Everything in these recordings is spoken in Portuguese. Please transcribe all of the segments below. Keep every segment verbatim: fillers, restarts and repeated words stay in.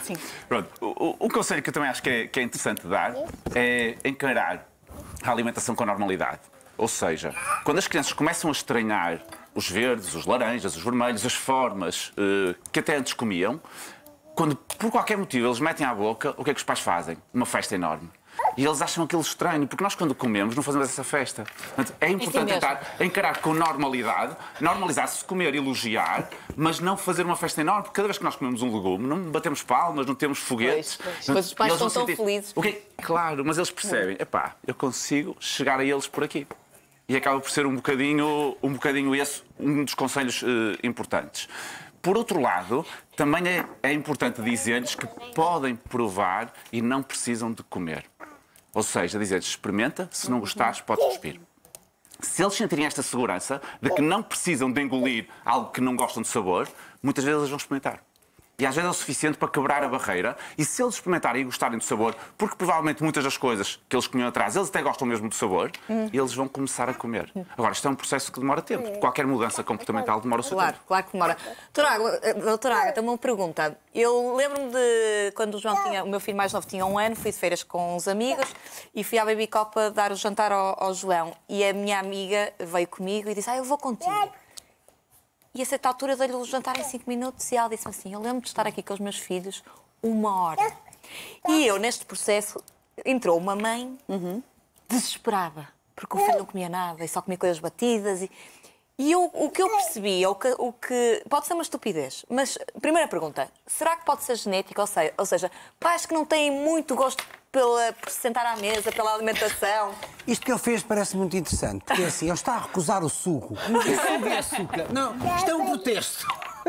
Sim. Pronto, o, o conselho que eu também acho que é, que é interessante dar é encarar a alimentação com normalidade. Ou seja, quando as crianças começam a estranhar os verdes, os laranjas, os vermelhos, as formas uh, que até antes comiam, quando por qualquer motivo eles metem à boca, o que é que os pais fazem? Uma festa enorme. E eles acham aquilo estranho, porque nós quando comemos não fazemos essa festa. Portanto, é importante tentar encarar com normalidade, normalizar-se, comer, elogiar, mas não fazer uma festa enorme, porque cada vez que nós comemos um legume, não batemos palmas, não temos foguetes. Pois, pois. Pois os pais estão tão felizes. Okay, claro, mas eles percebem, epá, eu consigo chegar a eles por aqui. E acaba por ser um bocadinho, um bocadinho esse um dos conselhos uh, importantes. Por outro lado, também é, é importante dizer-lhes que podem provar e não precisam de comer. Ou seja, dizer-lhes, experimenta, se não gostares, podes cuspir. Se eles sentirem esta segurança de que não precisam de engolir algo que não gostam de sabor, muitas vezes eles vão experimentar. E às vezes é o suficiente para quebrar a barreira. E se eles experimentarem e gostarem do sabor, porque provavelmente muitas das coisas que eles comiam atrás, eles até gostam mesmo do sabor, hum. eles vão começar a comer. Agora, isto é um processo que demora tempo. Qualquer mudança comportamental demora o seu claro, tempo. Claro que demora. Doutora Ágata, tem uma pergunta. Eu lembro-me de quando o João tinha, o meu filho mais novo tinha um ano, fui de feiras com uns amigos e fui à Baby Copa dar o jantar ao, ao João. E a minha amiga veio comigo e disse, ah, eu vou contigo. E a certa altura dei-lhe o jantar em cinco minutos e ela disse-me assim, eu lembro de estar aqui com os meus filhos uma hora. E eu, neste processo, entrou uma mãe uhum. desesperada, porque o filho não comia nada e só comia coisas batidas. E, e eu, o que eu percebi, o que, o que pode ser uma estupidez, mas, primeira pergunta, será que pode ser genético? Ou seja, ou seja pais que não têm muito gosto pela, por se sentar à mesa, pela alimentação. Isto que ele fez parece muito interessante, porque assim, ele está a recusar o suco. Não é açúcar. Não, isto é um protesto.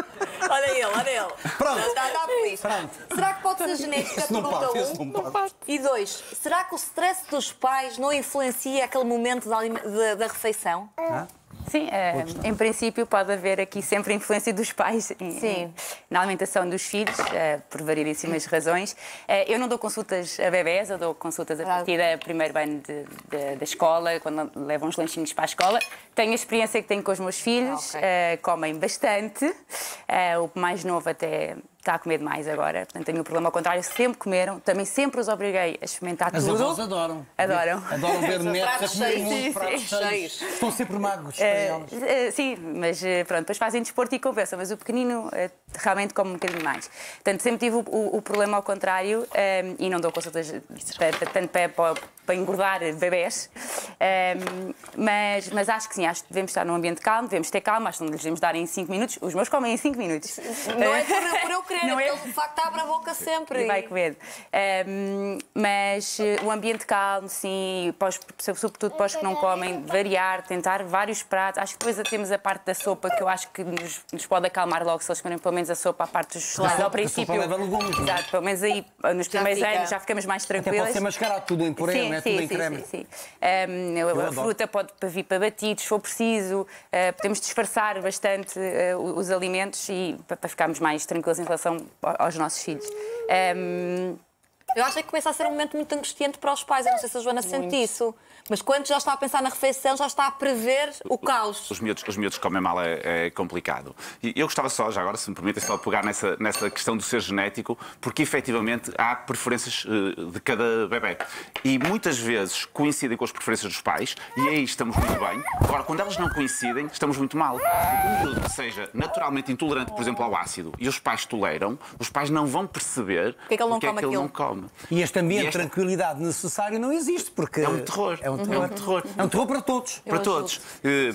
Olha ele, olha ele. Pronto. Está, está feliz. Pronto. Será que pode ser genética? Esse não Pergunta parte, esse um. não parte. E dois, será que o stress dos pais não influencia aquele momento da, da, da refeição? Ah? Sim, é, em princípio pode haver aqui sempre a influência dos pais em, na alimentação dos filhos, é, por variedíssimas razões. É, eu não dou consultas a bebés, eu dou consultas a partir do primeiro ano de, de, da escola, quando levam os lanchinhos para a escola. Tenho a experiência que tenho com os meus filhos, ah, okay. é, comem bastante, é, o mais novo até está a comer demais agora, portanto tenho o problema ao contrário, sempre comeram, também sempre os obriguei a experimentar As tudo. As avós adoram. Adoram. Adoram ver netos a comer cheios, muito, pratos cheios. Estão sempre magos para elas. Uh, sim, mas uh, pronto, depois fazem desporto e compensam, mas o pequenino uh, realmente come um bocadinho mais. Portanto, sempre tive o, o, o problema ao contrário um, e não dou consultas tanto para, para, para engordar bebés, um, mas, mas acho que sim, acho que devemos estar num ambiente calmo, devemos ter calma, acho que não lhes devemos dar em cinco minutos, os meus comem em cinco minutos. Não é por, por eu querer, não é? Ele de facto abre a boca sempre. E vai comer. Um, mas uh, o ambiente calmo, sim, pós, sobretudo para os que não comem, variar, tentar vários pratos. Acho que depois temos a parte da sopa que eu acho que nos, nos pode acalmar logo se eles comerem pelo menos a sopa, a parte dos claro, ao princípio. A sopa leva legumes. Exato, pelo menos aí nos primeiros fica. anos já ficamos mais tranquilos. Até pode ser mascarado tudo em puré, sim, não é? Sim, tudo em sim, creme. Sim, sim. Um, a adoro. fruta pode vir para batidos, se for preciso. Uh, podemos disfarçar bastante uh, os alimentos e para, para ficarmos mais tranquilos em relação aos nossos filhos. Um... Eu acho que começa a ser um momento muito angustiante para os pais. Eu não sei se a Joana sente isso, mas quando já está a pensar na refeição, já está a prever o caos. Os miúdos, os miúdos comem mal é, é complicado. E eu gostava só, já agora, se me permitem, só pegar nessa, nessa questão do ser genético, porque efetivamente há preferências uh, de cada bebé. E muitas vezes coincidem com as preferências dos pais, e aí estamos muito bem. Agora, quando elas não coincidem, estamos muito mal. Um miúdo que seja naturalmente intolerante, por exemplo, ao ácido, e os pais toleram, os pais não vão perceber porque é que ele não porque come é que ele aquilo. não come. E este ambiente e esta... de tranquilidade necessário não existe, porque... É um terror. É um terror. É um terror, é um terror para todos. para todos. Uh,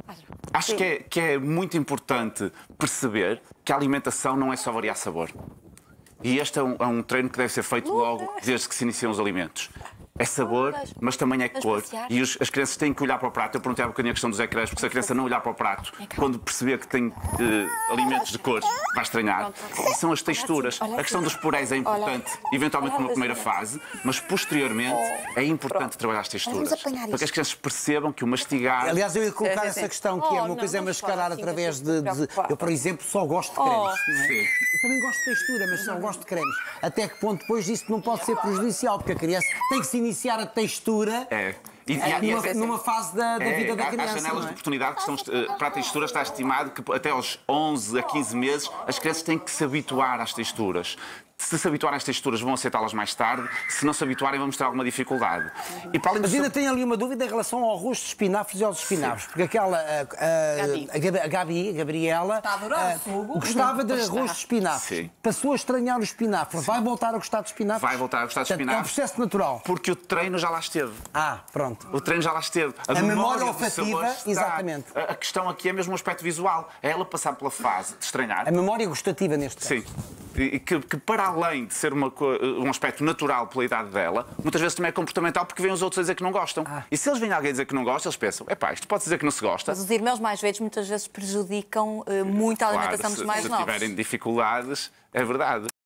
acho que é, que é muito importante perceber que a alimentação não é só variar sabor. E este é um, é um treino que deve ser feito logo desde que se iniciam os alimentos. É sabor, mas também é cor. E os, as crianças têm que olhar para o prato. Eu perguntei há bocadinho a questão dos ecrãs, porque se a criança não olhar para o prato, quando perceber que tem uh, alimentos de cor, vai estranhar. E são as texturas. A questão dos puréis é importante, eventualmente numa primeira fase, mas posteriormente é importante trabalhar as texturas. Para que as crianças percebam que o mastigar... Aliás, eu ia colocar essa questão, que é uma coisa é mascarar através de, de... Eu, por exemplo, só gosto de cremes. Não é? Eu também gosto de textura, mas só gosto de cremes. Até que ponto depois isso não pode ser prejudicial, porque a criança tem que se iniciar a textura é. E, é, e, numa, numa fase da, da é, vida da criança. Há janelas não é? de oportunidade que estão, para a textura está estimado que até aos onze a quinze meses as crianças têm que se habituar às texturas. Se se habituarem às texturas, vão aceitá-las mais tarde. Se não se habituarem, vão mostrar alguma dificuldade. E para além Mas disso, ainda tenho ali uma dúvida em relação ao arroz de espinafres e aos espinafres. Porque aquela, a, a, a, Gabi, a Gabi, a Gabriela, Está a adorar a, o fogo. gostava de arroz de espinafres. Sim. Passou a estranhar o espinafre. Vai voltar a gostar de espinafres? vai voltar a gostar de Portanto, espinafres. é um processo natural. Porque o treino já lá esteve. Ah, pronto. O treino já lá esteve. A memória do olfativa, sabor está. exatamente. A, a questão aqui é mesmo o aspecto visual. É ela passar pela fase de estranhar. A memória gustativa neste caso. Sim. E que, que para além de ser uma, um aspecto natural pela idade dela, muitas vezes também é comportamental porque vêm os outros a dizer que não gostam. Ah. E se eles vêm alguém dizer que não gosta, eles pensam, epá, isto pode dizer que não se gosta. Mas os irmãos mais velhos muitas vezes prejudicam uh, muito a alimentação Claro, dos se, mais se novos. tiverem dificuldades, é verdade.